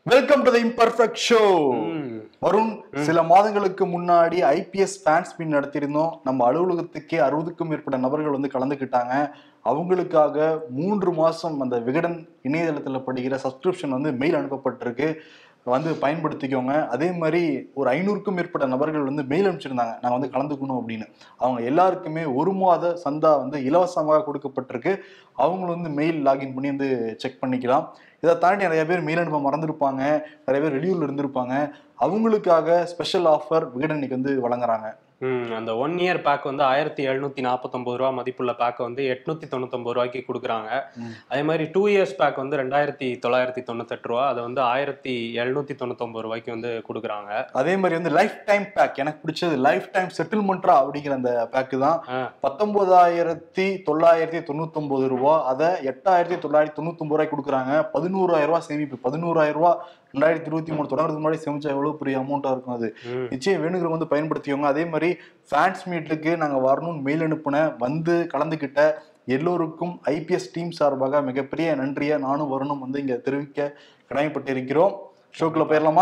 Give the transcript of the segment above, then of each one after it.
Welcome to the imperfect show. Varun, சில மாதங்களுக்கு முன்னாடி ஐபிஎஸ் ஃபேன்ஸ் மீட் நடத்தியிருந்தோம். நம்ம அலுவலகத்துக்கே 60க்கும் மேற்பட்ட நபர்கள் வந்து கலந்துக்கிட்டாங்க. அவங்களுக்காக 3 மாசம் அந்த விகடன் இணையதளத்தில் படிக்கிற சப்ஸ்கிரிப்ஷன் வந்து மெயில் அனுப்பப்பட்டிருக்கு, வந்து பயன்படுத்திக்கோங்க. அதே மாதிரி ஒரு 500க்கும் மேற்பட்ட நபர்கள் வந்து மெயில் அனுப்பிச்சிருந்தாங்க, நாங்கள் வந்து கலந்துக்கணும் அப்படின்னு. அவங்க எல்லாருக்குமே 1 மாத சந்தா வந்து இலவசமாக கொடுக்கப்பட்டிருக்கு. அவங்களும் வந்து மெயில் லாகின் பண்ணி வந்து செக் பண்ணிக்கலாம். இதை தாண்டி நிறைய பேர் மெயில் அனுப்ப மறந்துருப்பாங்க, நிறைய பேர் வெளியூர்ல இருந்திருப்பாங்க. அவங்களுக்காக ஸ்பெஷல் ஆஃபர் விகடன் இன்னைக்கு வந்து வழங்குறாங்க. அந்த 1 இயர் பேக் வந்து 1749 ரூபா மதிப்புள்ள பேக் வந்து 899 ரூபாய்க்கு கொடுக்குறாங்க. அதே மாதிரி 2 இயர்ஸ் பேக் வந்து 2998 ரூபா, அதை வந்து 1799 ரூபாய்க்கு வந்து கொடுக்குறாங்க. அதே மாதிரி வந்து லைஃப் டைம் பேக், எனக்கு பிடிச்சது லைஃப் டைம் செட்டில்மெண்ட்ரா அப்படிங்கிற அந்த பேக்கு தான். 19,999 ரூபா, அதை 8,999 ரூபாய்க்கு கொடுக்குறாங்க. 11,000 ரூபாய் சேமிப்பு. 11,000 ரூபாய் 2023 தொடங்குறதுக்கு முன்னாடி சேமிச்சா எவ்வளவு பெரிய அமௌண்டா இருக்கும். அது நிச்சயம் வேணுங்கிறவங்க வந்து பயன்படுத்திக்கோங்க. அதே மாதிரி ஃபேன்ஸ் மீட்டுக்கு நாங்க வரணும்னு மெயில் அனுப்புன, வந்து கலந்துகிட்ட எல்லோருக்கும் ஐபிஎஸ் டீம் சார்பாக மிகப்பெரிய நன்றியை நானும் வரணும் வந்து இங்க தெரிவிக்க கடமைப்பட்டு இருக்கிறோம். ஷோக்குள்ள போயிடலாமா?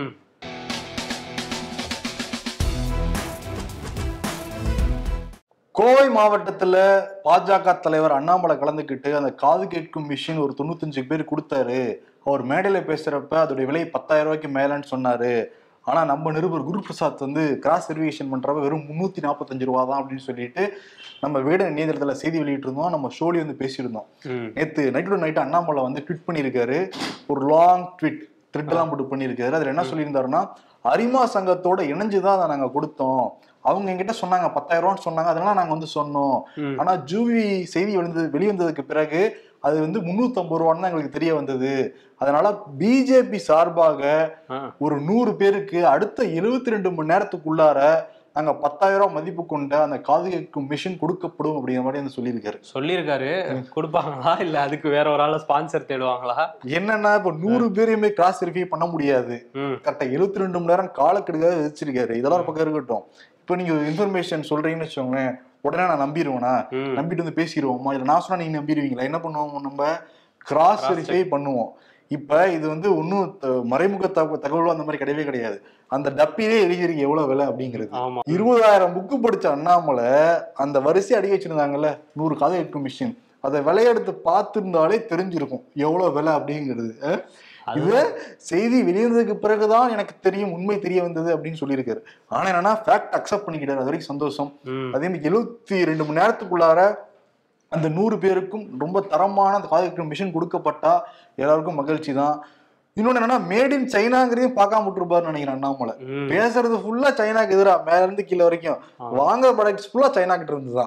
கோவை மாவட்டத்துல பாஜக தலைவர் அண்ணாமலை கலந்துக்கிட்டு அந்த காது கேட்கும் மிஷின் ஒரு 95 பேர் கொடுத்தாரு. அவர் மேடையில பேசுறப்ப அதோடைய விலை 10,000 ரூபாய்க்கு மேலன்னு சொன்னாரு. ஆனா நம்ம நிருபர் குரு பிரசாத் வந்து கிராஸ் வெரிஃபிகேஷன் பண்றப்ப வெறும் 345 ரூபா தான் அப்படின்னு சொல்லிட்டு நம்ம விகடன் இணையதளத்துல செய்தி வெளியிட்டு இருந்தோம். நம்ம ஷோலி வந்து பேசியிருந்தோம். நேத்து நைட்டு அண்ணாமலை வந்து ட்வீட் பண்ணியிருக்காரு. ஒரு லாங் ட்வீட் எல்லாம் போட்டு பண்ணியிருக்காரு. அதுல என்ன சொல்லியிருந்தாருன்னா, அரிமா சங்கத்தோட இணைஞ்சுதான் அதை நாங்க கொடுத்தோம். அவங்க என்கிட்ட சொன்னாங்க 10,000 ரூபான்னு சொன்னாங்க, அதெல்லாம் நாங்க வந்து சொன்னோம். ஆனா ஜூவி செய்தி வெளிவந்ததுக்கு பிறகு அது வந்து 350 ரூபான்னு தான் எங்களுக்கு தெரிய வந்தது. அதனால பிஜேபி சார்பாக ஒரு 100 பேருக்கு அடுத்த 72 மணி நேரத்துக்குள்ளார நாங்க 10,000 ரூபாய் மதிப்பு கொண்ட அந்த காது கேட்கும் மிஷின் கொடுக்கப்படும் அப்படிங்கிற மாதிரி வந்து சொல்லியிருக்காரு. கொடுப்பாங்களா இல்ல அதுக்கு வேற ஒரு ஆள ஸ்பான்சர் தேடுவாங்களா? என்னன்னா, இப்ப 100 பேரையுமே கிராஸ் வெரிஃபை பண்ண முடியாது. கரெக்டா 72 மணி நேரம் காலக்கெடுக்காக வச்சிருக்காரு. இதெல்லாம் ஒரு பக்கம் இருக்கட்டும். இப்ப நீங்க இன்ஃபர்மேஷன் சொல்றீங்கன்னு வச்சுக்கோங்களேன், உடனே நான் நம்பிடுவேனா? நம்பிட்டு வந்து பேசிடுவோமா? இல்ல நான் சொன்னா நீங்க நம்பிடுவீங்களா? என்ன பண்ணுவோம், நம்ம கிராஸ் வெரிஃபை பண்ணுவோம். இப்ப இது வந்து ஒன்னும் மறைமுக தகவலும் அந்த மாதிரி கிடையவே கிடையாது. அந்த டப்பிலே எழுதிருக்கு எவ்வளவு விலை அப்படிங்கிறது. 20,000 புக்கு படிச்ச அண்ணாமலை அந்த வரிசை அடி வச்சிருந்தாங்கல்ல 100 காது கேட்கும் மிஷின், அதை விலையெடுத்து பார்த்திருந்தாலே தெரிஞ்சிருக்கும் எவ்வளவு விலை அப்படிங்கிறது. இது செய்தி வெளிவந்ததுக்கு பிறகுதான் எனக்கு தெரியும், உண்மை தெரிய வந்தது அப்படின்னு சொல்லியிருக்காரு. ஆனா என்னன்னா, ஃபேக்ட் அக்செப்ட் பண்ணிக்கிட்டாரு. அது வரைக்கும் சந்தோஷம். அதே மாதிரி 72 மணி நேரத்துக்குள்ளார அந்த 100 பேருக்கும் ரொம்ப தரமான அந்த காது கேட்கும் மிஷின் கொடுக்கப்பட்டா எல்லாருக்கும் மகிழ்ச்சி தான். இன்னொன்னு என்னன்னா, மேட் இன் சைனாங்கிறதையும் பார்க்காம விட்டுருப்பாருன்னு நினைக்கிறேன் அண்ணாமலை. பேசுறது ஃபுல்லா சைனாக்கு எதிரா, மேல இருந்து கீழே வரைக்கும் வாங்குற ப்ராடக்ட்ஸ் ஃபுல்லா சைனா கிட்ட இருந்துதான்.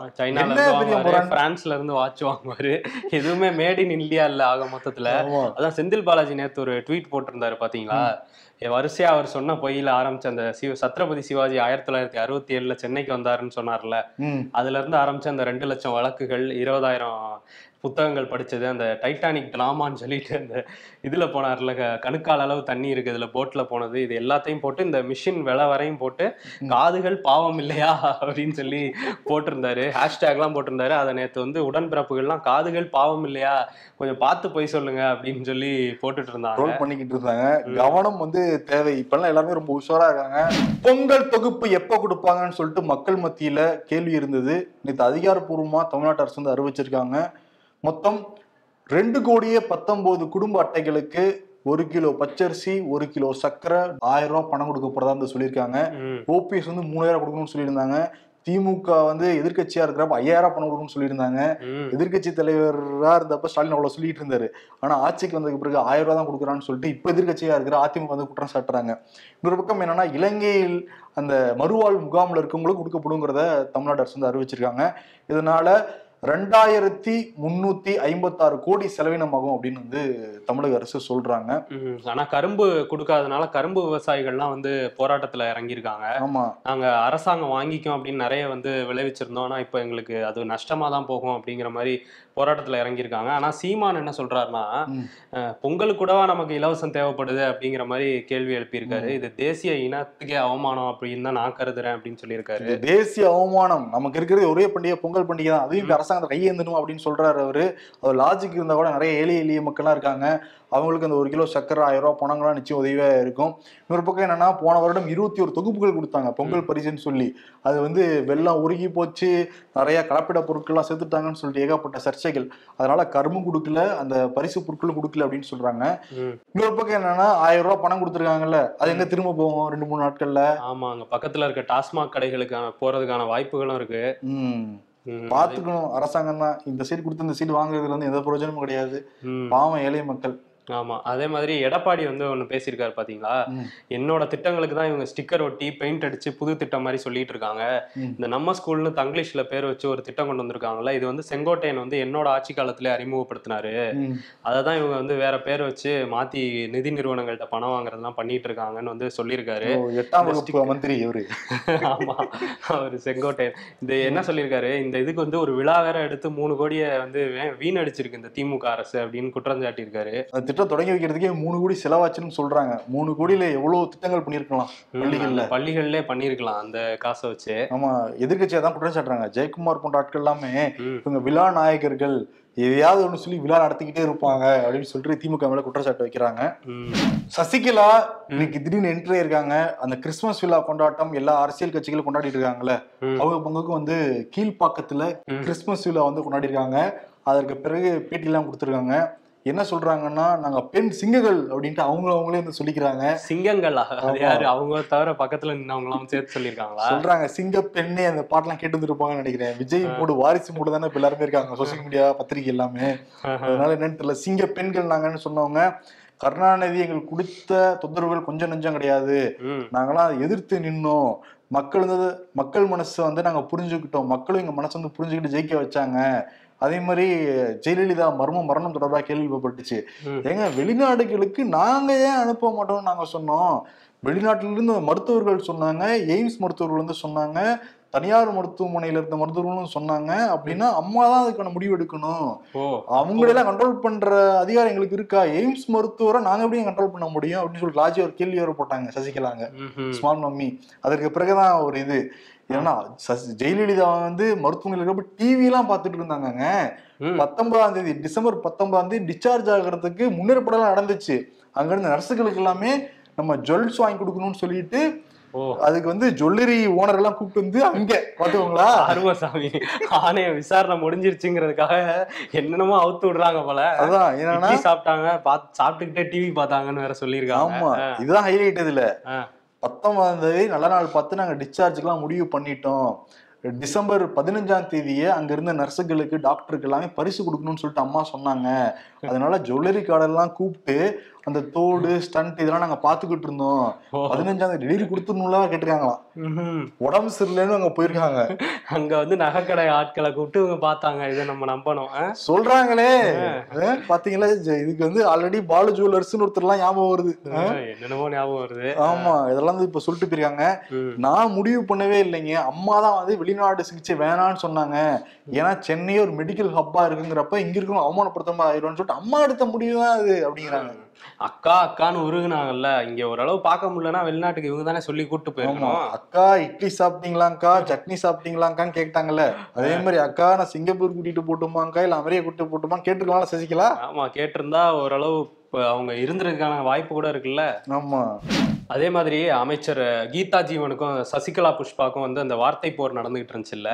பிரான்ஸ்ல இருந்து வாட்ச் வாங்குவாரு. எதுவுமே மேட் இன் இந்தியா இல்ல ஆக மொத்தத்துல. அதான் செந்தில் பாலாஜி நேத்து ஒரு ட்வீட் போட்டிருந்தாரு பாத்தீங்களா? வரிசையா அவர் சொன்ன பொய்யில ஆரம்பிச்ச அந்த சத்ரபதி சிவாஜி 1967 சென்னைக்கு வந்தாருன்னு சொன்னார்ல, அதுல இருந்து ஆரம்பிச்ச அந்த 2 லட்சம் வழக்குகள், 20,000 புத்தகங்கள் படிச்சது, அந்த டைட்டானிக் டிராமான்னு சொல்லிட்டு அந்த இதுல போனார்ல, கணுக்கால் அளவு தண்ணி இருக்கு இதுல போட்ல போனது, இது எல்லாத்தையும் போட்டு இந்த மிஷின் விலை வரையும் போட்டு காதுகள் பாவம் இல்லையா அப்படின்னு சொல்லி போட்டிருந்தாரு. ஹேஷ்டேக்லாம் போட்டிருந்தாரு. அதை நேற்று வந்து உடன்பிறப்புகள்லாம் காதுகள் பாவம் இல்லையா, கொஞ்சம் பார்த்து போய் சொல்லுங்க அப்படின்னு சொல்லி போட்டுட்டு இருந்தாங்க, பண்ணிக்கிட்டு இருந்தாங்க. கவனம் வந்து தேவை. இப்பெல்லாம் எல்லாருமே ரொம்ப உஷாரா இருக்காங்க. பொங்கல் தொகுப்பு எப்ப கொடுப்பாங்கன்னு சொல்லிட்டு மக்கள் மத்தியில கேள்வி இருந்தது. நேற்று அதிகாரப்பூர்வமா தமிழ்நாட்டு அரசு வந்து அறிவிச்சிருக்காங்க. மொத்தம் 2,19,00,000 குடும்ப அட்டைகளுக்கு 1 கிலோ பச்சரிசி, 1 கிலோ சர்க்கரை, 1000 ரூபாய் பணம் கொடுக்கப்படுறதா சொல்லியிருக்காங்க. ஓபிஎஸ் வந்து 3,000 கொடுக்கணும்னு சொல்லியிருந்தாங்க. திமுக வந்து எதிர்கட்சியா இருக்கிறப்ப 5,000 பணம் கொடுக்கணும்னு சொல்லியிருந்தாங்க. எதிர்கட்சி தலைவரா இருந்தப்ப ஸ்டாலின் அவ்வளவு சொல்லிட்டு இருந்தாரு. ஆனா ஆட்சிக்கு வந்ததுக்கு பிறகு 1000 ரூபாய் தான் கொடுக்குறான்னு சொல்லிட்டு இப்ப எதிர்கட்சியா இருக்கிற அதிமுக வந்து குற்றம் சாட்டுறாங்க. இன்னொரு பக்கம் என்னன்னா, இலங்கையில் அந்த மறுவாழ்வு முகாமில் இருக்கவங்களுக்கு கொடுக்கப்படுங்கிறத தமிழ்நாடு அரசு வந்து அறிவிச்சிருக்காங்க. இதனால 2,356 கோடி செலவினமாகும் அப்படின்னு வந்து தமிழக அரசு சொல்றாங்க. ஆனா கரும்பு கொடுக்காதனால கரும்பு விவசாயிகள்லாம் வந்து போராட்டத்துல இறங்கியிருக்காங்க. ஆமா, நாங்க அரசாங்கம் வாங்கிக்கும் அப்படின்னு நிறைய வந்து விளைவிச்சிருந்தோம், ஆனா இப்ப எங்களுக்கு அது நஷ்டமா தான் போகும் அப்படிங்கிற மாதிரி போராட்டத்துல இறங்கியிருக்காங்க. ஆனா சீமான் என்ன சொல்றாருன்னா, பொங்கலுக்கு கூடவா நமக்கு இலவசம் தேவைப்படுது அப்படிங்கிற மாதிரி கேள்வி எழுப்பியிருக்காரு. இது தேசிய இனத்துக்கே அவமானம் அப்படின்னு தான் நான் கருதுறேன் அப்படின்னு சொல்லியிருக்காரு. தேசிய அவமானம், நமக்கு இருக்கிறது ஒரே பண்டிகை பொங்கல் பண்டிகை தான், அதையும் அரசாங்கத்தை கையேந்தணும் அப்படின்னு சொல்றாரு அவரு. அவர் லாஜிக் இருந்தா கூட நிறைய ஏழை எளிய மக்கள்லாம் இருக்காங்க, அவங்களுக்கு அந்த 1 கிலோ சக்கரை 1000 ரூபாய் பணங்கள்லாம் நிச்சயம் உதவியா இருக்கும். இன்னொரு பக்கம் என்னன்னா, போன வருடம் 21 தொகுப்புகள் கொடுத்தாங்க பொங்கல் பரிசுன்னு சொல்லி. அது வந்து வெள்ளம் உருகி போச்சு, நிறைய கலப்பிட பொருட்கள்லாம் சேர்த்துட்டாங்கன்னு சொல்லிட்டு ஏகப்பட்ட சர்ச்சைகள். அதனால கரும்பும் கொடுக்கல, அந்த பரிசு பொருட்களும் கொடுக்கல அப்படின்னு சொல்றாங்க. இன்னொரு பக்கம் என்னன்னா, 1000 ரூபாய் பணம் கொடுத்துருக்காங்கல்ல, அது எங்க திரும்ப போகும் 2-3 நாட்கள்ல? ஆமா, அங்க பக்கத்துல இருக்க டாஸ்மாக் கடைகளுக்கான போறதுக்கான வாய்ப்புகளும் இருக்கு. பாத்துக்கணும் அரசாங்கம் தான். இந்த சீட் கொடுத்து இந்த சீட் வாங்குறதுல வந்து எந்த பிரயோஜனமும் கிடையாது. பாவம் ஏழை மக்கள். ஆமா, அதே மாதிரி எடப்பாடி வந்து ஒண்ணு பேசியிருக்காரு பாத்தீங்களா, என்னோட திட்டங்களுக்கு தான் இவங்க ஸ்டிக்கர் ஒட்டி பெயிண்ட் அடிச்சு புது திட்டம் மாதிரி சொல்லிட்டு இருக்காங்க. இந்த நம்ம ஸ்கூல்னு தங்கிலீஷ்ல பேர் வச்சு ஒரு திட்டம் கொண்டு வந்திருக்காங்கல்ல, இது வந்து செங்கோட்டையன் வந்து என்னோட ஆட்சி காலத்திலே அறிமுகப்படுத்தினாரு. அததான் இவங்க வந்து வேற பேர் வச்சு மாத்தி நிதி நிறுவனங்கள்ட்ட பணம் வாங்குறதுலாம் பண்ணிட்டு இருக்காங்கன்னு வந்து சொல்லியிருக்காரு. 8ஆம் வகுப்பு மந்திரி இவரு. ஆமா, அவரு செங்கோட்டையன். இது என்ன சொல்லியிருக்காரு, இந்த இதுக்கு வந்து ஒரு விழா வேற எடுத்து 3 கோடியை வந்து வீணடிச்சிருக்கு இந்த திமுக அரசு அப்படின்னு குற்றம் சாட்டியிருக்காரு. திட்டம் தொடங்கி வைக்கிறதுக்கே 3 கோடி செலவாச்சுன்னு சொல்றாங்க. 3 கோடியில எவ்வளவு திட்டங்கள் பண்ணிருக்கலாம் பள்ளிகள்ல பண்ணிருக்கலாம் அந்த காசை வச்சு. ஆமா, எதிர்கட்சியா தான் குற்றம் சாட்டுறாங்க. ஜெயக்குமார் போன்ற ஆட்கள் எல்லாமே இவங்க விழா நாயகர்கள், எதையாவது ஒண்ணு சொல்லி விழா நடத்திக்கிட்டே இருப்பாங்க அப்படின்னு சொல்லிட்டு திமுக மேல குற்றச்சாட்டு வைக்கிறாங்க. சசிகலா இன்னைக்கு திடீர்னு என்ட்ரி இருக்காங்க. அந்த கிறிஸ்துமஸ் விழா கொண்டாட்டம் எல்லா அரசியல் கட்சிகளும் கொண்டாடிட்டு இருக்காங்கல்ல, அவங்க பங்குக்கு வந்து கீழ்பாக்கத்துல கிறிஸ்துமஸ் விழா வந்து கொண்டாடி இருக்காங்க. அதற்கு பிறகு பேட்டி எல்லாம் கொடுத்துருக்காங்க. என்ன சொல்றாங்கன்னா, நாங்க பெண் சிங்கங்கள் அப்படின்ட்டு அவங்களே வந்து சொல்லிக்கிறாங்க. சிங்கங்களா? அவங்க தவிர பக்கத்துல நின்னவங்களாம் சேர்த்து சொல்லிருக்காங்களா? சொல்றாங்க சிங்க பெண்ணே. அந்த பாட்டெல்லாம் கேட்டு வந்துருப்பாங்கன்னு நினைக்கிறேன். விஜய் மூடு வாரிசு மூடு தானே இப்ப எல்லாருமே இருக்காங்க, சோசியல் மீடியா பத்திரிகை எல்லாமே. அதனால என்னன்னு தெரியல, சிங்க பெண்கள் நாங்கன்னு சொன்னவங்க, கருணாநிதி எங்களுக்கு கொடுத்த தொந்தரவுகள் கொஞ்சம் நெஞ்சம் கிடையாது, நாங்களாம் அதை எதிர்த்து நின்னோம், மக்கள் மனசை வந்து நாங்க புரிஞ்சுக்கிட்டோம், மக்களும் எங்க மனசை வந்து புரிஞ்சுக்கிட்டு ஜெயிக்க வச்சாங்க. அதே மாதிரி ஜெயலலிதா மரணம் தொடர்பாக கேள்விப்பட்டுச்சு. ஏங்க, வெளிநாடுகளுக்கு நாங்க ஏன் அனுப்ப மாட்டோம்னு நாங்க சொன்னோம். வெளிநாட்டில இருந்து மருத்துவர்கள் சொன்னாங்க, எய்ம்ஸ் மருத்துவர்கள் வந்து சொன்னாங்க, தனியார் மருத்துவமனையில இருந்த மருத்துவர்களும் சொன்னாங்க. அப்படின்னா அம்மா தான் அதுக்கான முடிவு எடுக்கணும். அவங்களெல்லாம் கண்ட்ரோல் பண்ற அதிகாரம் எங்களுக்கு இருக்கா? எய்ம்ஸ் மருத்துவரை நாங்க எப்படி கண்ட்ரோல் பண்ண முடியும் அப்படின்னு சொல்லி ராஜி ஒரு கேள்வி வர போட்டாங்க சசிகலாங்க, ஸ்மால் மம்மி. அதற்கு பிறகுதான் ஒரு இது, ஏன்னா ஜெயலலிதா வந்து மருத்துவமனையில் இருக்கப்ப டிவி எல்லாம் பாத்துட்டு இருந்தாங்க. 19ஆம் தேதி டிசம்பர் 19ஆம் தேதி டிஸ்சார்ஜ் ஆகிறதுக்கு முன்னேற்படலாம் நடந்துச்சு. அங்க இருந்த நர்ஸுகளுக்கு எல்லாமே நம்ம ஜுவல்ஸ் வாங்கி கொடுக்கணும்னு சொல்லிட்டு அதுக்கு வந்து ஜுவல்லரி ஓனர் எல்லாம் கூப்பிட்டு வந்து அங்க பாத்துக்கோங்களா, அருமசாமி ஆணைய விசாரணை முடிஞ்சிருச்சுங்கிறதுக்காக என்னென்னமோ அவுத்து விடுறாங்க போல. அதான் என்னன்னா சாப்பிட்டாங்க, சாப்பிட்டுக்கிட்டே டிவி பார்த்தாங்கன்னு வேற சொல்லியிருக்காங்க. ஆமா, இதுதான் ஹைலைட். இதுல 19ஆம் தேதி நல்ல நாள் பார்த்து நாங்க டிஸ்சார்ஜுக்கெல்லாம் முடிவு பண்ணிட்டோம். டிசம்பர் 15ஆம் தேதியே அங்க இருந்த நர்ஸுகளுக்கு டாக்டருக்கு எல்லாமே பரிசு கொடுக்கணும்னு சொல்லிட்டு அம்மா சொன்னாங்க. அதனால ஜுவல்லரி கார்டெல்லாம் கூப்பிட்டு அந்த தோடு ஸ்டண்ட் இதெல்லாம் நாங்க பாத்துக்கிட்டு இருந்தோம். 15ஆம் தேதி டெலிவரி கொடுத்துருணும்ல கேட்டிருக்காங்களாம். உடம்பு சரியில்லைன்னு அங்க போயிருக்காங்க. அங்க வந்து நகைக்கடை ஆட்களை கூப்பிட்டு இவங்க பார்த்தாங்க. இதை நம்ம நம்பணும் சொல்றாங்களே. பாத்தீங்களா, இதுக்கு வந்து ஆல்ரெடி பாலு ஜுவல்லர்ஸ்னு ஒருத்தர் எல்லாம் ஞாபகம் வருது, என்னென்னமோ ஞாபகம் வருது. ஆமா, இதெல்லாம் இப்ப சொல்லிட்டு போயிருக்காங்க. நான் முடிவு பண்ணவே இல்லைங்க, அம்மா தான் வந்து வெளிநாடு சிகிச்சை வேணான்னு சொன்னாங்க. ஏன்னா சென்னையே ஒரு மெடிக்கல் ஹப்பா இருக்குங்கிறப்ப இங்க இருக்கணும் அவமானப்படுத்தாம ஆயிடும்னு சொல்லிட்டு அம்மா எடுத்த முடிவு தான் அது அப்படிங்கிறாங்க. அக்கான்னு உருகுனாங்கல்ல, இங்க ஓரளவு பார்க்க முடியலன்னா வெளிநாட்டுக்கு இவங்க தானே சொல்லி கூட்டு போயிருக்கோம். அக்கா இட்லி சாப்பிட்டீங்களாக்கா, சட்னி சாப்பிட்டீங்களாக்கான்னு கேட்டாங்கல்ல, அதே மாதிரி அக்கா நான் சிங்கப்பூர் கூட்டிட்டு போட்டுமாக்கா இல்ல அமெரிக்கா கூட்டிட்டு போட்டுமான்னு கேட்டுக்கலாம் சசிகலா. ஆமா, கேட்டிருந்தா ஓரளவு அவங்க இருந்திருக்கான வாய்ப்பு கூட இருக்குல்ல. ஆமா, அதே மாதிரி அமைச்சர் கீதா ஜீவனுக்கும் சசிகலா புஷ்பாக்கும் வந்து அந்த வார்த்தை போர் நடந்துகிட்டு இருந்துச்சுல்ல.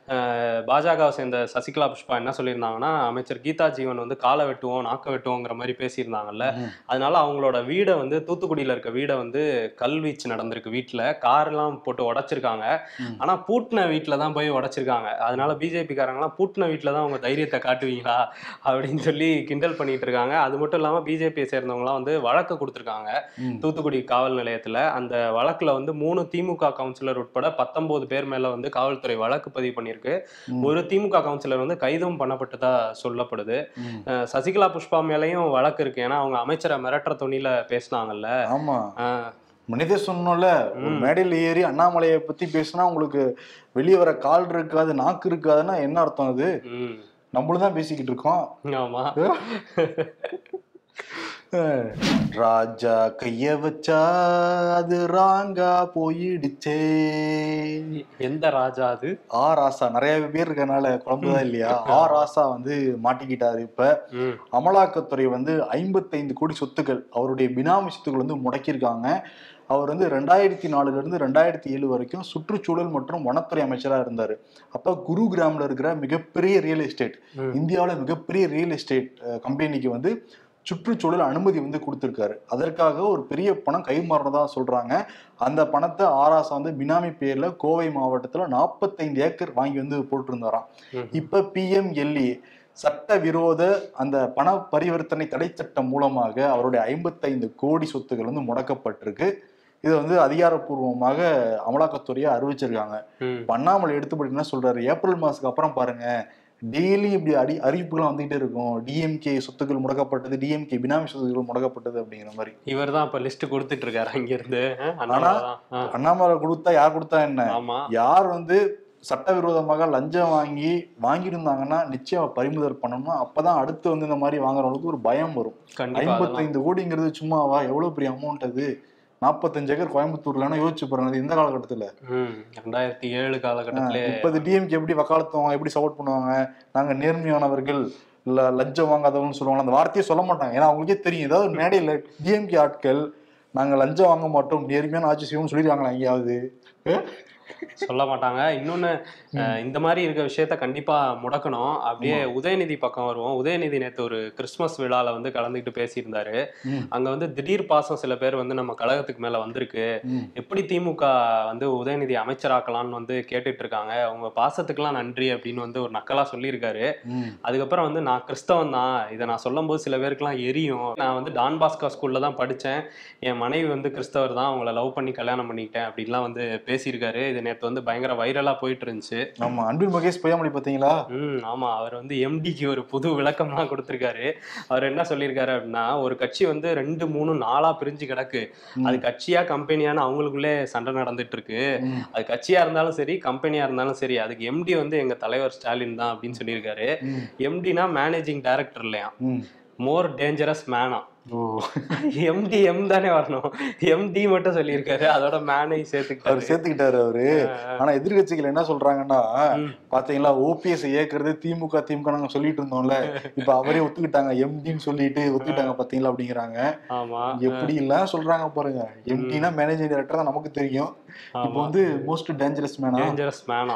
பாஜகவை சேர்ந்த சசிகலா புஷ்பா என்ன சொல்லியிருந்தாங்கன்னா, அமைச்சர் கீதா ஜீவன் வந்து காலை வெட்டுவோம் நாக்க வெட்டுவோங்கிற மாதிரி பேசியிருந்தாங்கல்ல. அதனால அவங்களோட வீடை வந்து தூத்துக்குடியில இருக்க வீடை வந்து கல்வீச்சு நடந்திருக்கு. வீட்டுல காரெல்லாம் போட்டு உடைச்சிருக்காங்க. ஆனா பூட்டின வீட்டுல தான் போய் உடைச்சிருக்காங்க. அதனால பிஜேபி காரங்களாம் பூட்டின வீட்டுல தான் அவங்க தைரியத்தை காட்டுவீங்களா அப்படின்னு சொல்லி கிண்டல் பண்ணிட்டு இருக்காங்க. அது மட்டும் இல்லாம பிஜேபியை சேர்ந்தவங்களாம் வந்து வழக்கு கொடுத்துருக்காங்க தூத்துக்குடி காவல் நிலையத்துல. அந்த வழக்குல வந்து 3 திமுக கவுன்சிலர் உட்பட 19 பேர் மேல வந்து காவல்துறை வழக்கு பதிவு பண்ணிருக்கு. ஒரு திமுக கவுன்சிலர் வந்து கைதும் பண்ணப்பட்டதா சொல்லப்படுது. சசிகலா புஷ்பா மேலையும் வழக்கு இருக்கு. ஏன்னா அவங்க அமைச்சரை மிரட்டுற துணியில பேசினாங்கல்ல. ஆமா, மனித சொன்னோம்ல, ஒரு மேடையில் ஏறி அண்ணாமலையை பத்தி பேசினா உங்களுக்கு வெளியே வர கால் இருக்காது நாக்கு இருக்காதுன்னா என்ன அர்த்தம்? அது நம்மளும் தான் பேசிக்கிட்டு இருக்கோம். ஆமா, ராஜா கைய வச்சா அது ராங்கா போயிடுச்சே. எந்த ராஜா அது? ராசா. நிறைய பேர் இருக்கனால குழம்புதான் இல்லையா. ராசா வந்து மாட்டிக்கிட்டாரு. இப்ப அமலாக்கத்துறை வந்து 55 கோடி சொத்துக்கள், அவருடைய பினாமி சொத்துக்கள் வந்து முடக்கியிருக்காங்க. அவர் வந்து 2004 இருந்து 2007 வரைக்கும் சுற்றுச்சூழல் மற்றும் வனத்துறை அமைச்சராக இருந்தார். அப்ப குருகிராம்ல இருக்கிற மிகப்பெரிய ரியல் எஸ்டேட், இந்தியாவில் மிகப்பெரிய ரியல் எஸ்டேட் கம்பெனிக்கு வந்து சுற்றுச்சூழல் அனுமதி வந்து கொடுத்திருக்காரு. அதற்காக ஒரு பெரிய பணம் கைமாறதா சொல்றாங்க. அந்த பணத்தை ராசா வந்து பினாமி பேர்ல கோவை மாவட்டத்துல 45 ஏக்கர் வாங்கி வந்து போட்டிருந்தாராம். இப்ப PMLA சட்டவிரோத அந்த பண பரிவர்த்தனை தடை சட்டம் மூலமாக அவருடைய 55 கோடி சொத்துக்கள் வந்து முடக்கப்பட்டிருக்கு. இதை வந்து அதிகாரப்பூர்வமாக அமலாக்கத்துறையை அறிவிச்சிருக்காங்க. அண்ணாமலை எடுத்துப்படி என்ன சொல்றாரு, ஏப்ரல் மாசத்துக்கு அப்புறம் பாருங்க டெய்லி இப்படி அறிவிப்புகள்லாம் வந்துகிட்டே இருக்கும். டிஎம்கே சொத்துக்கள் முடக்கப்பட்டது, டிஎம்கே பினாமி சொத்துக்கள் முடக்கப்பட்டது அப்படிங்கிற மாதிரி. இவர் தான் இப்ப லிஸ்ட் கொடுத்துட்டு இருக்காரு அங்க இருந்து. ஆனா அண்ணாமலை கொடுத்தா யார் கொடுத்தா என்ன, யார் வந்து சட்டவிரோதமாக லஞ்சம் வாங்கியிருந்தாங்கன்னா நிச்சயம் பறிமுதல் பண்ணணும். அப்பதான் அடுத்து வந்து இந்த மாதிரி வாங்குறவங்களுக்கு ஒரு பயம் வரும். 55 கோடிங்கிறது சும்மாவா, எவ்வளவு பெரிய அமௌண்ட் அது. 45 ஏக்கர் கோயம்புத்தூர்ல யோசிச்சு பாருங்க இந்த காலகட்டத்துல. 2007 காலகட்டத்துல 30 டிஎம்கே எப்படி வக்காலத்துவாங்க, எப்படி சப்போர்ட் பண்ணுவாங்க. நாங்க நேர்மையானவர்கள், இல்ல லஞ்சம் வாங்காதவங்கன்னு சொல்லுவாங்க. அந்த வார்த்தையை சொல்ல மாட்டாங்க. ஏன்னா அவங்களுக்கே தெரியும், ஏதாவது மேடையில டிஎம்கே ஆட்கள் நாங்க லஞ்சம் வாங்க மாட்டோம், நேர்மையான ஆட்சி செய்வோம்னு சொல்லிடுவாங்களா எங்கேயாவது? சொல்ல மாட்டாங்க. இன்னொன்னு, இந்த மாதிரி இருக்க விஷயத்த கண்டிப்பா முடக்கணும். அப்படியே உதயநிதி பக்கம் வருவோம். உதயநிதி நேற்று ஒரு கிறிஸ்துமஸ் விழால வந்து கலந்துக்கிட்டு பேசியிருந்தாரு. அங்க வந்து திடீர் பாசம் சில பேர் வந்து நம்ம கழகத்துக்கு மேல வந்திருக்கு, எப்படி திமுக வந்து உதயநிதி அமைச்சராக்கலாம்னு வந்து கேட்டுட்டு இருக்காங்க, உங்க பாசத்துக்கெல்லாம் நன்றி அப்படின்னு வந்து ஒரு நக்கலா சொல்லியிருக்காரு. அதுக்கப்புறம் வந்து நான் கிறிஸ்தவன் தான், இதை நான் சொல்லும் போது சில பேருக்குலாம் எரியும், நான் வந்து டான் பாஸ்கோ ஸ்கூல்ல தான் படிச்சேன், என் மனைவி வந்து கிறிஸ்தவர் தான், அவங்கள லவ் பண்ணி கல்யாணம் பண்ணிக்கிட்டேன் அப்படின்லாம் வந்து பேசியிருக்காரு. இது நேற்று வந்து பயங்கர வைரலா போயிட்டு இருந்துச்சு. ஆமா, அன்பில் மகேஷ் பொய்யாமொழி பாத்தீங்களா? ஆமா, அவர் வந்து எம்டிக்கு ஒரு புது விளக்கம்லாம் கொடுத்திருக்காரு. அவர் என்ன சொல்லியிருக்காரு அப்படின்னா, ஒரு கட்சி வந்து 2, 3, 4 பிரிஞ்சு கிடக்கு, அது கட்சியா கம்பெனியான்னு அவங்களுக்குள்ளே சண்டை நடந்துட்டு இருக்கு, அது கட்சியா இருந்தாலும் சரி கம்பெனியா இருந்தாலும் சரி அதுக்கு எம்டி வந்து எங்க தலைவர் ஸ்டாலின் தான் அப்படின்னு சொல்லியிருக்காரு. எம்டினா மேனேஜிங் டைரக்டர் இல்லையா, மோர் டேஞ்சரஸ் மேனா. எம்டி எம் தானே வரணும், எம்டி மட்டும் சொல்லியிருக்காரு, அதோட மேனை சேர்த்துக்கிட்டாரு அவரு. ஆனா எதிர்கட்சிகள் என்ன சொல்றாங்கன்னா, பாத்தீங்களா ஓபிஎஸ் ஏற்கிறது திமுக நாங்க சொல்லிட்டு இருந்தோம்ல, இப்ப அவரே ஒத்துக்கிட்டாங்க, எம்டின்னு சொல்லிட்டு ஒத்துக்கிட்டாங்க பாத்தீங்களா அப்படிங்கிறாங்க. ஆமா, எப்படி எல்லாம் சொல்றாங்க பாருங்க. எம்டினா மேனேஜிங் டைரக்டர் தான் நமக்கு தெரியும், இப்போ வந்து மோஸ்ட் டேஞ்சரஸ் மேனா.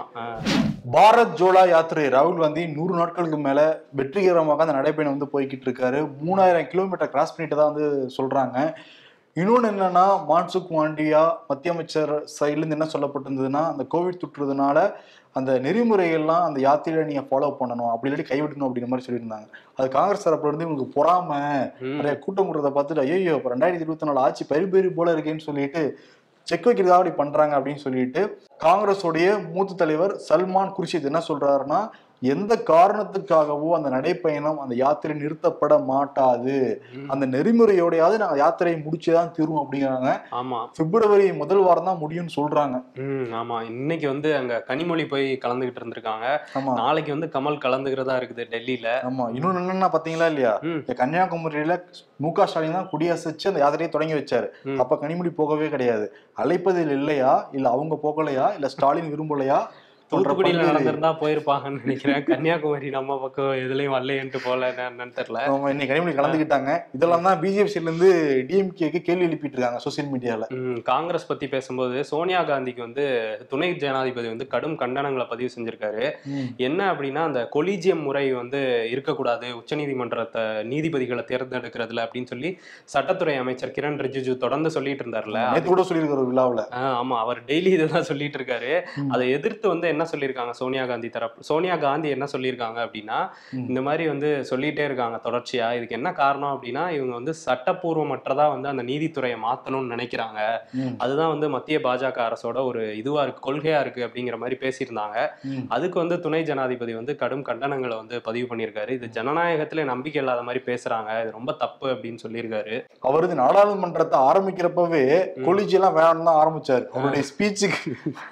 பாரத் ஜோடோ யாத்திரை ராகுல் காந்தி 100 நாட்களுக்கு மேல வெற்றிகரமாக அந்த நடைபயணம் வந்து போய்கிட்டு இருக்காரு. 3000 கிலோமீட்டர் கிராஸ் பண்ணிட்டு தான் வந்து சொல்றாங்க. இன்னொன்னு என்னன்னா, மான்சுக் மாண்டியா மத்திய அமைச்சர் சைட்ல இருந்து என்ன சொல்லப்பட்டிருந்ததுன்னா, அந்த கோவிட் தொற்றுறதுனால அந்த நெறிமுறைகள்லாம் அந்த யாத்திரையில நீங்க ஃபாலோ பண்ணணும், அப்படி இல்லாட்டி கைவிடணும் அப்படிங்கிற மாதிரி சொல்லியிருந்தாங்க. அது காங்கிரஸ் தரப்புல இருந்து உங்களுக்கு பொறாம நிறைய கூட்டம் கூடுறத பார்த்துட்டு, ஐயோ இப்ப 2024 ஆட்சி பயிர்பேரி போல இருக்கேன்னு சொல்லிட்டு செக் வைக்கிறதா அப்படி பண்றாங்க அப்படின்னு சொல்லிட்டு காங்கிரஸோடைய மூத்த தலைவர் சல்மான் குர்ஷித் என்ன சொல்றாருன்னா, எந்த காரணத்துக்காகவோ அந்த நடைப்பயணம் அந்த யாத்திரை நிறுத்தப்பட மாட்டாது, அந்த நெறிமுறையோடையாவது நாங்க யாத்திரையை முடிச்சுதான் தீர்வோம் அப்படிங்கிறாங்க. ஆமா, பிப்ரவரி முதல் வாரம் தான் முடியும்னு சொல்றாங்க. ஆமா, இன்னைக்கு வந்து அங்க கனிமொழி போய் கலந்துகிட்டு இருந்திருக்காங்க. நாளைக்கு வந்து கமல் கலந்துக்கிறதா இருக்குது டெல்லியில. ஆமா, இன்னொன்னு என்னன்னா பாத்தீங்களா இல்லையா, கன்னியாகுமரியில முக ஸ்டாலின் தான் குடியரசு அந்த யாத்திரையை தொடங்கி வச்சாரு. அப்ப கனிமொழி போகவே கிடையாது. அழைப்பதில் இல்லையா, இல்ல அவங்க போகலையா, இல்ல ஸ்டாலின் விரும்பலையா, தூத்துக்குடியில நடந்திருந்தா போயிருப்பாங்கன்னு நினைக்கிறேன். கன்னியாகுமரி நம்ம பக்கம் எதுலயும் வரலன்ட்டு போல என்னன்னு தெரியல. இன்னைக்கு கனிமொழி கலந்துக்கிட்டாங்க. இதெல்லாம் தான் பிஜேபில இருந்து டிஎம்கேக்கு கேள்வி எழுப்பிட்டு இருக்காங்க சோசியல் மீடியால. காங்கிரஸ் பத்தி பேசும்போது சோனியா காந்திக்கு வந்து துணை ஜனாதிபதி வந்து கடும் கண்டனங்களை பதிவு செஞ்சிருக்காரு. என்ன அப்படின்னா, அந்த கொலீஜியம் முறை வந்து இருக்கக்கூடாது உச்சநீதிமன்றத்தை நீதிபதிகளை தேர்ந்தெடுக்கிறதுல அப்படின்னு சொல்லி சட்டத்துறை அமைச்சர் கிரண் ரிஜிஜு தொடர்ந்து சொல்லிட்டு இருந்தாருல, அது கூட சொல்லியிருக்காரு விழாவில். ஆமா, அவர் டெய்லி இதுதான் சொல்லிட்டு இருக்காரு. அதை எதிர்த்து வந்து என்ன சொல்லியிருக்காங்க சோனியா காந்தி தரப்பு, சோனியா காந்தி என்ன சொல்லியிருக்காங்க அப்படின்னா, இந்த மாதிரி வந்து சொல்லிட்டே இருக்காங்க தொடர்ச்சியா. இதுக்கு என்ன காரணம் அப்படின்னா, இவங்க வந்து சட்டப்பூர்வமற்றதா வந்து அந்த நீதித்துறையை மாத்தணும்னு நினைக்கிறாங்க, அதுதான் வந்து மத்திய பாஜக அரசோட ஒரு இதுவா இருக்கு, கொள்கையா இருக்கு அப்படிங்கிற மாதிரி பேசியிருந்தாங்க. அதுக்கு வந்து துணை ஜனாதிபதி வந்து கடும் கண்டனங்களை வந்து பதிவு பண்ணியிருக்காரு. இது ஜனநாயகத்துல நம்பிக்கை இல்லாத மாதிரி பேசுறாங்க, இது ரொம்ப தப்பு அப்படின்னு சொல்லியிருக்காரு. அவரது நாடாளுமன்றத்தை ஆரம்பிக்கிறப்பவே கொலிஜி எல்லாம் வேணும்னு தான் ஆரம்பிச்சாரு அவருடைய ஸ்பீச்சுக்கு.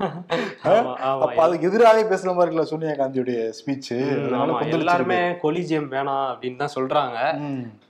அதுக்கு எதிராக பேசுற மாதிரி இல்ல சோனியா காந்தியுடைய ஸ்பீச். எல்லாருமே கொலிஜியம் வேணாம் அப்படின்னு தான் சொல்றாங்க.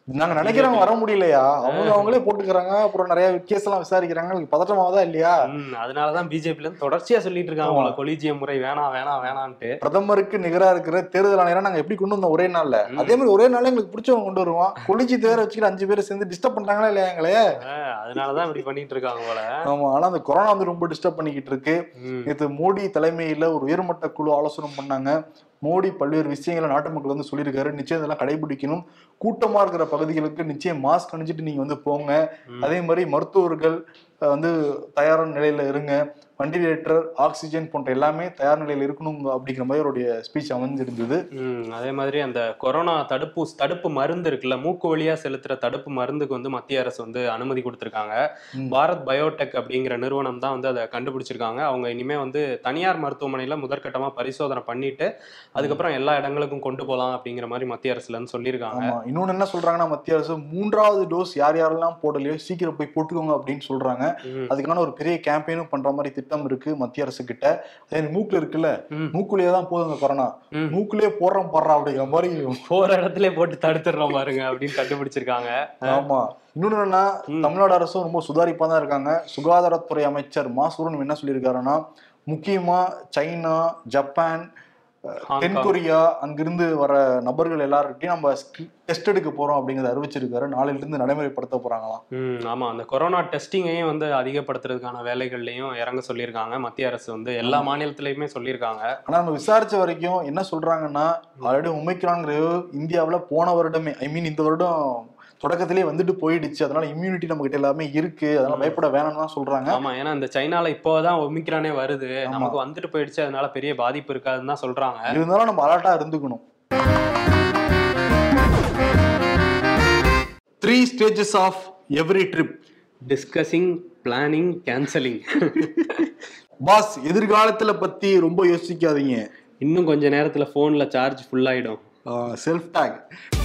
நாங்க நினைக்கிறவங்க வர முடியலையா, அவங்களே போட்டுக்கிறாங்க. அப்புறம் நிறைய கேஸ் எல்லாம் விசாரிக்கிறாங்க. பதற்றமாவதா இல்லையா? அதனாலதான் பிஜேபில இருந்து தொடர்ச்சியா சொல்லிட்டு இருக்காங்க கொலிஜியம் முறை வேணாம் வேணாம் வேணான்ட்டு. பிரதமருக்கு நிகரா இருக்கிற தேர்தல் ஆணையரா நாங்க எப்படி கொண்டு வந்தோம் ஒரே நாள்ல, அதே மாதிரி ஒரே நாள்ல எங்களுக்கு பிடிச்சவங்க கொண்டு வருவோம். கொலிஜி தேர வச்சுக்கிட்டு 5 பேர் சேர்ந்து டிஸ்டர்ப் பண்றாங்களா இல்லையா எங்களே? அதனாலதான் இப்படி பண்ணிட்டு இருக்காங்க போல. ஆமா, ஆனா அந்த கொரோனா வந்து ரொம்ப டிஸ்டர்ப் பண்ணிக்கிட்டு இருக்கு. நேற்று மோடி தலைமையில ஒரு உயர்மட்ட குழு ஆலோசனை பண்ணாங்க. மோடி பல்வேறு விஷயங்களை நாட்டு மக்கள் வந்து சொல்லியிருக்காரு. நிச்சயம் இதெல்லாம் கடைபிடிக்கணும். கூட்டமா இருக்கிற பகுதிகளுக்கு நிச்சயம் மாஸ்க் அணிஞ்சிட்டு நீங்க வந்து போங்க. அதே மாதிரி மருத்துவர்கள் வந்து தயாரான நிலையில இருங்க. வெண்டிலேட்டர், ஆக்சிஜன் போன்ற எல்லாமே தயார் நிலையில் இருக்கணும் அப்படிங்கிற மாதிரி அவருடைய ஸ்பீச் அமைஞ்சிருந்தது. அதே மாதிரி அந்த கொரோனா தடுப்பு மருந்து இருக்குல்ல, மூக்கு வழியா செலுத்துற தடுப்பு மருந்துக்கு வந்து மத்திய அரசு வந்து அனுமதி கொடுத்திருக்காங்க. பாரத் பயோடெக் அப்படிங்கிற நிறுவனம் தான் வந்து அதை கண்டுபிடிச்சிருக்காங்க. அவங்க இனிமே வந்து தனியார் மருத்துவமனையில முதற்கட்டமா பரிசோதனை பண்ணிட்டு அதுக்கப்புறம் எல்லா இடங்களுக்கும் கொண்டு போகலாம் அப்படிங்கிற மாதிரி மத்திய அரசுல இருந்து சொல்லியிருக்காங்க. இன்னொன்னு என்ன சொல்றாங்கன்னா, மத்திய அரசு 3வது டோஸ் யார் யாரெல்லாம் போடலையோ சீக்கிரம் போய் போட்டுக்கோங்க அப்படின்னு சொல்றாங்க. அதுக்கான ஒரு பெரிய கேம்பெயினும் பண்ற மாதிரி திட்டம் இருக்கு மத்திய அரசு கிட்ட. அதே மூக்குல இருக்குல்ல, மூக்குலயே தான் போதுங்க கொரோனா, மூக்குலயே போடுறோம் அப்படிங்கிற மாதிரி போற இடத்துல போட்டு தடுத்துடுறோம் பாருங்க அப்படின்னு கண்டுபிடிச்சிருக்காங்க. ஆமா, இன்னொன்னு என்னன்னா, தமிழ்நாடு அரசும் ரொம்ப சுதாரிப்பா தான் இருக்காங்க. சுகாதாரத்துறை அமைச்சர் மா சுப்ரமணியன் என்ன சொல்லியிருக்காருன்னா, முக்கியமா சைனா, ஜப்பான், தென்கொரியா அங்கிருந்து வர நபர்கள் எல்லார்கிட்டையும் நம்ம டெஸ்ட் எடுக்க போறோம் அப்படிங்கறத அறிவிச்சிருக்காரு. நாளையில இருந்து நடைமுறைப்படுத்த போறாங்களாம். ஆமா, அந்த கொரோனா டெஸ்டிங்கையும் வந்து அதிகப்படுத்துறதுக்கான வேலைகள்லயும் இறங்க சொல்லியிருக்காங்க மத்திய அரசு வந்து. எல்லா மாநிலத்திலயுமே சொல்லியிருக்காங்க. ஆனா நம்ம விசாரிச்ச வரைக்கும் என்ன சொல்றாங்கன்னா, ஆல்ரெடி ஒமிக்ரான்ங்கிற இந்தியாவில போன வருடமே, இந்த வருடம் தொடக்கத்திலேயே வந்துட்டு போயிடுச்சு. அதனால இம்யூனிட்டி நம்ம கிட்ட எல்லாமே இருக்கு, அதனால பயப்பட வேணாம்னு தான் சொல்றாங்க. ஆமா, ஏன்னா இந்த சைனால இப்போதான் ஒமிக்ரானே வருது, நமக்கு வந்துட்டு போயிடுச்சு, அதனால பெரிய பாதிப்பு இருக்காதுன்னு தான் சொல்றாங்க. இருந்தாலும் நம்ம அலர்ட்டா இருந்துக்கணும். 3 stages of every trip: discussing, planning, cancelling. Boss, எதிர்காலத்துல பத்தி ரொம்ப யோசிக்காதீங்க. இன்னும் கொஞ்ச நேரத்துல போன்ல சார்ஜ் ஃபுல் ஆயிடும். Self talk.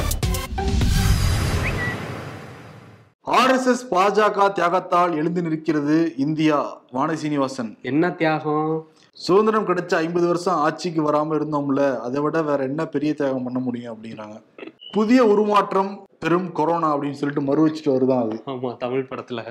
RSS பாஜக தியாகத்தால் எழுந்து நிற்கிறது இந்தியா. வானதி சீனிவாசன். என்ன தியாகம்? சுதந்திரம் கிடைச்ச 50 வருஷம் ஆட்சிக்கு வராம இருந்தோம்ல, அதை விட வேற என்ன பெரிய தியாகம் பண்ண முடியும் அப்படிங்கிறாங்க. புதிய உருமாற்றம் பெரும் கொரோனா அப்படின்னு சொல்லிட்டு மறு வச்சுட்டு வருதான் அது. ஆமா, தமிழ் படத்துல.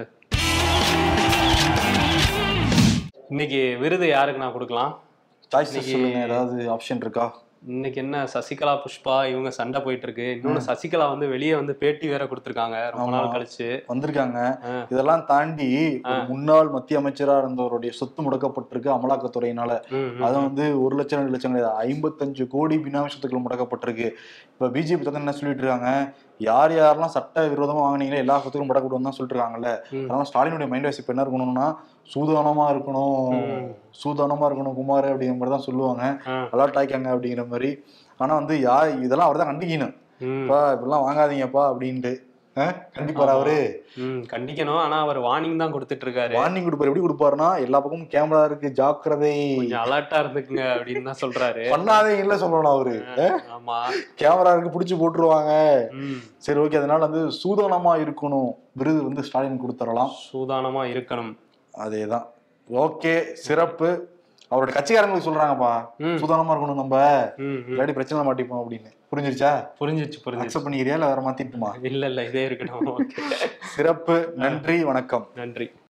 இன்னைக்கு விருது யாருக்கு நான் கொடுக்கலாம்? சாய்ஸ் சொல்லுங்க, ஏதாவது ஆப்ஷன் இருக்கா? இன்னைக்கு என்ன, சசிகலா புஷ்பா இவங்க சண்டை போயிட்டு இருக்கு. இன்னொன்னு சசிகலா வந்து வெளியே வந்து பேட்டி வேற கொடுத்திருக்காங்க ரொம்ப நாள் கழிச்சு வந்திருக்காங்க. இதெல்லாம் தாண்டி முன்னாள் மத்திய அமைச்சரா இருந்தவருடைய சொத்து முடக்கப்பட்டிருக்கு அமலாக்கத்துறையினால. அது வந்து 1 லட்சம் 2 லட்சம் கிடையாது, 55 கோடி பினாமி சொத்துக்கள் முடக்கப்பட்டிருக்கு. இப்ப பிஜேபி தான் என்ன சொல்லிட்டு இருக்காங்க, யார் யாரெல்லாம் சட்ட விரோதமா வாங்கினீங்களோ எல்லா சொத்துக்கும் முடக்கப்படும் தான் சொல்லிட்டு இருக்காங்கல்ல. அதனால ஸ்டாலினுடைய மைண்ட் வாய்ஸ் இப்ப என்ன இருக்கணும்னா, சூதானமா இருக்கணும் குமார் அப்படிங்கிற மாதிரி தான் சொல்லுவாங்க. அலர்ட் ஆயிக்காங்க அப்படிங்கிற மாதிரி. ஆனா வந்து இதெல்லாம் அவர் தான் கண்டிக்கணும். இப்பெல்லாம் வாங்காதீங்கப்பா அப்படின்ட்டு கண்டிப்பாரு அவரு. கண்டிக்கணும். ஆனா அவர் வார்னிங் தான் கொடுத்துட்டு இருக்காரு. வார்னிங் கொடுப்பாரு. எப்படி கொடுப்பாருன்னா, எல்லா பக்கமும் கேமரா இருக்கு, ஜாக்கிரதை, அலர்ட்டா இருந்துக்குங்க அப்படின்னு தான் சொல்றாரு. பண்ணாதீங்கல்ல சொல்லணும் அவரு. ஆமா, கேமரா இருக்கு, புடிச்சு போட்டுருவாங்க. சரி, ஓகே. அதனால வந்து சூதானமா இருக்கணும் விருது வந்து ஸ்டாலின் கொடுத்துடலாம். சூதானமா இருக்கணும், அதேதான். ஓகே, சிறப்பு. அவரோட கட்சிக்காரங்களுக்கு சொல்றாங்கப்பா, சூதானமா இருக்கணும், நம்ம இல்லாட்டி பிரச்சனை மாட்டிப்போம் அப்படின்னு. புரிஞ்சிருச்சா? புரிஞ்சிருச்சு. அக்செப்ட் பண்ணிக்கிறியா இல்ல வேற மாத்திட்டுமா? இல்ல இதே இருக்கணும். சிறப்பு. நன்றி, வணக்கம். நன்றி.